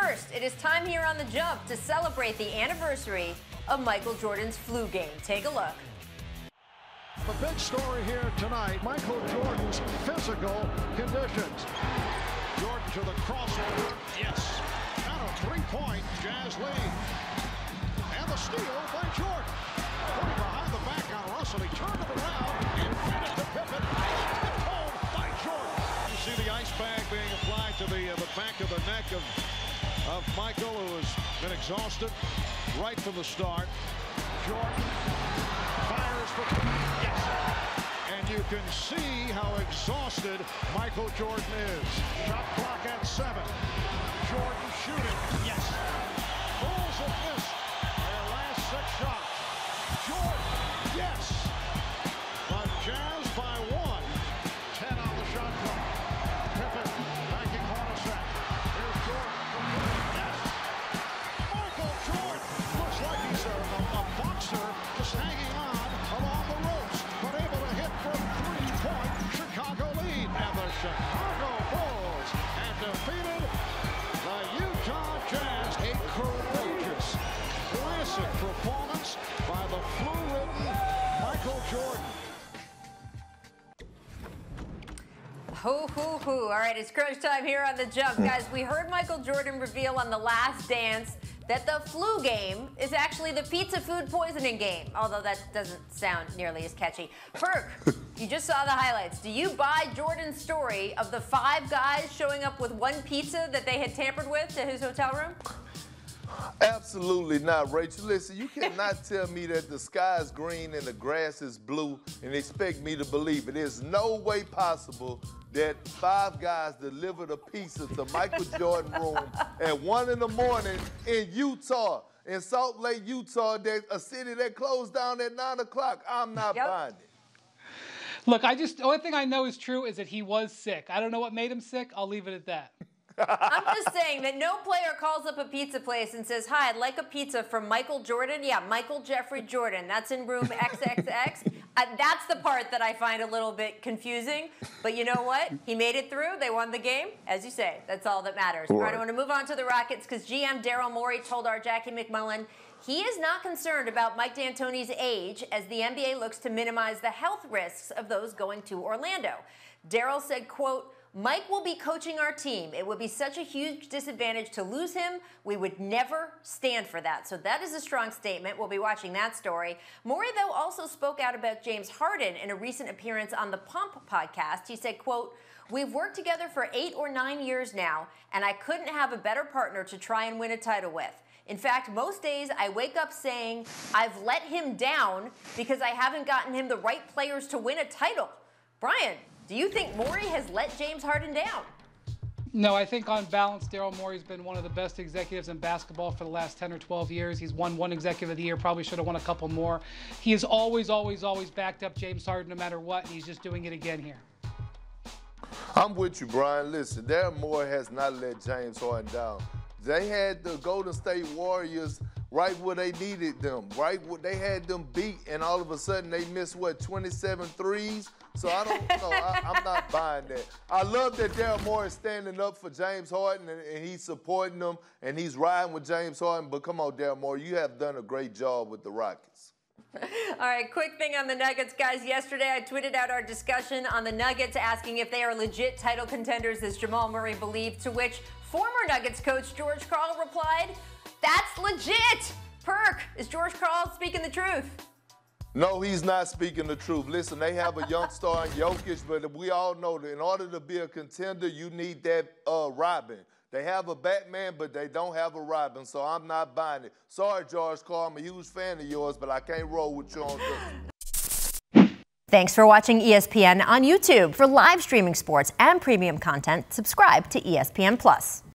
first, it is time here on The Jump to celebrate the anniversary of Michael Jordan's flu game. Take a look. The big story here tonight, Michael Jordan's physical conditions. Jordan to the crossover. Yes. Now a three-point Jazz lead. And the steal by Jordan. Putting behind the back on Russell. He turned it around and fed it to Pippen. Tipped home by Jordan. You see the ice bag being applied to the back of the neck of Michael, who has been exhausted right from the start. Jordan fires for yes. And you can see how exhausted Michael Jordan is. Shot clock at 7. Jordan shooting. Yes. Bulls have missed their last 6 shots. Jordan, yes. But Jazz by 1. 10 on the shot clock. Pippen backing Hornacek. Here's Jordan. Yes. Michael Jordan looks like he's a boxer just hanging on along the ropes, but able to hit from 3-point Chicago lead. And the Chicago Bulls have defeated the Utah Jazz. A courageous, classic performance by the flu-ridden Michael Jordan. Hoo, hoo, hoo. All right, it's crunch time here on The Jump. Guys, we heard Michael Jordan reveal on The Last Dance that the flu game is actually the pizza food poisoning game, although that doesn't sound nearly as catchy. Perk, you just saw the highlights. Do you buy Jordan's story of the 5 guys showing up with 1 pizza that they had tampered with to his hotel room? Absolutely not, Rachel. Listen, you cannot tell me that the sky is green and the grass is blue and expect me to believe it. There's no way possible that 5 guys delivered a pizza to Michael Jordan room at 1 in the morning in Utah, in Salt Lake, Utah, a city that closed down at 9 o'clock. I'm not buying it. Look, the only thing I know is true is that he was sick. I don't know what made him sick. I'll leave it at that. I'm just saying that no player calls up a pizza place and says, "Hi, I'd like a pizza from Michael Jordan." Yeah, Michael Jeffrey Jordan. That's in room XXX. That's the part that I find a little bit confusing. But you know what? He made it through. They won the game. As you say, that's all that matters. All right, I want to move on to the Rockets because GM Daryl Morey told our Jackie McMullen he is not concerned about Mike D'Antoni's age as the NBA looks to minimize the health risks of those going to Orlando. Daryl said, quote, "Mike will be coaching our team. It would be such a huge disadvantage to lose him. We would never stand for that." So that is a strong statement. We'll be watching that story. Morey, though, also spoke out about James Harden in a recent appearance on the Pump podcast. He said, quote, "We've worked together for 8 or 9 years now, and I couldn't have a better partner to try and win a title with. In fact, most days I wake up saying I've let him down because I haven't gotten him the right players to win a title." Brian, do you think Morey has let James Harden down? No, I think on balance, Daryl Morey's been one of the best executives in basketball for the last 10 or 12 years. He's won 1 Executive of the Year, probably should have won a couple more. He has always, always, always backed up James Harden no matter what, and he's just doing it again here. I'm with you, Brian. Listen, Daryl Morey has not let James Harden down. They had the Golden State Warriors right where they needed them, right where they had them beat, and all of a sudden they missed, 27 threes? So I don't know. I'm not buying that. I love that Daryl Morey is standing up for James Harden, and he's supporting them, and he's riding with James Harden. But come on, Daryl Morey, you have done a great job with the Rockets. All right, quick thing on the Nuggets, guys. Yesterday, I tweeted out our discussion on the Nuggets, asking if they are legit title contenders, as Jamal Murray believed, to which former Nuggets coach George Karl replied, "That's legit." Perk, is George Karl speaking the truth? No, he's not speaking the truth. Listen, they have a young star in Jokic, but we all know that in order to be a contender, you need that Robin. They have a Batman, but they don't have a Robin, so I'm not buying it. Sorry, George Karl, I'm a huge fan of yours, but I can't roll with you on this. Thanks for watching ESPN on YouTube. For live streaming sports and premium content, subscribe to ESPN+.